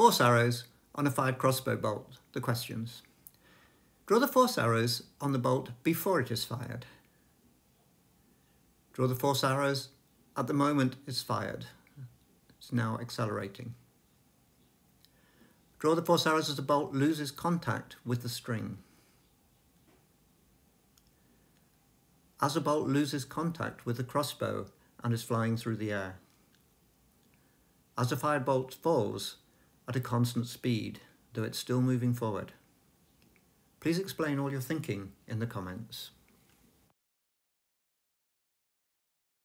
Force arrows on a fired crossbow bolt. The questions. Draw the force arrows on the bolt before it is fired. Draw the force arrows at the moment it's fired. It's now accelerating. Draw the force arrows as the bolt loses contact with the string. As a bolt loses contact with the crossbow and is flying through the air. As a fired bolt falls at a constant speed, though it's still moving forward. Please explain all your thinking in the comments.